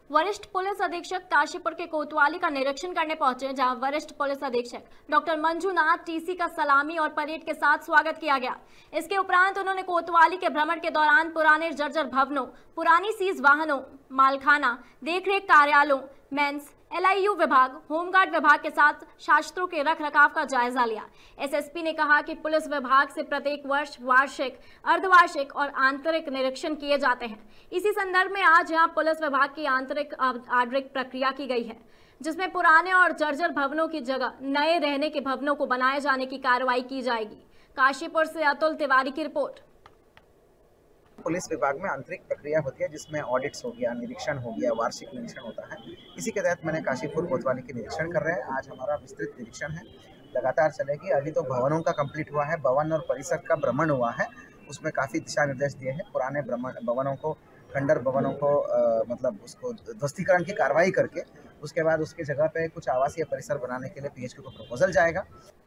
वरिष्ठ पुलिस अधीक्षक काशीपुर के कोतवाली का निरीक्षण करने पहुंचे, जहां वरिष्ठ पुलिस अधीक्षक डॉक्टर मंजूनाथ टीसी का सलामी और परेड के साथ स्वागत किया गया। इसके उपरांत उन्होंने कोतवाली के भ्रमण के दौरान पुराने जर्जर भवनों, पुरानी सीज वाहनों, मालखाना, देखरेख कार्यालयों, मेंस, एलआईयू विभाग, होमगार्ड विभाग के साथ शास्त्रों के रख रखाव का जायजा लिया। एसएसपी ने कहा कि पुलिस विभाग से प्रत्येक वर्ष वार्षिक, अर्धवार्षिक और आंतरिक निरीक्षण किए जाते हैं। इसी संदर्भ में आज यहां पुलिस विभाग की आंतरिक ऑडिट प्रक्रिया की गई है, जिसमें पुराने और जर्जर भवनों की जगह नए रहने के भवनों को बनाए जाने की कार्रवाई की जाएगी। काशीपुर से अतुल तिवारी की रिपोर्ट। पुलिस विभाग में आंतरिक प्रक्रिया होती है जिसमें ऑडिट्स हो गया, निरीक्षण हो गया, वार्षिक निरीक्षण होता है। इसी के तहत मैंने काशीपुर कोतवाली के निरीक्षण कर रहे हैं। आज हमारा विस्तृत निरीक्षण है, लगातार चलेगी। अभी तो भवनों का कंप्लीट हुआ है, भवन और परिसर का भ्रमण हुआ है, उसमें काफ़ी दिशा निर्देश दिए हैं। पुराने भवनों को, खंडर भवनों को मतलब उसको ध्वस्तीकरण की कार्रवाई करके उसके बाद उसकी जगह पे कुछ आवासीय परिसर बनाने के लिए पीएचक्यू को प्रपोजल जाएगा।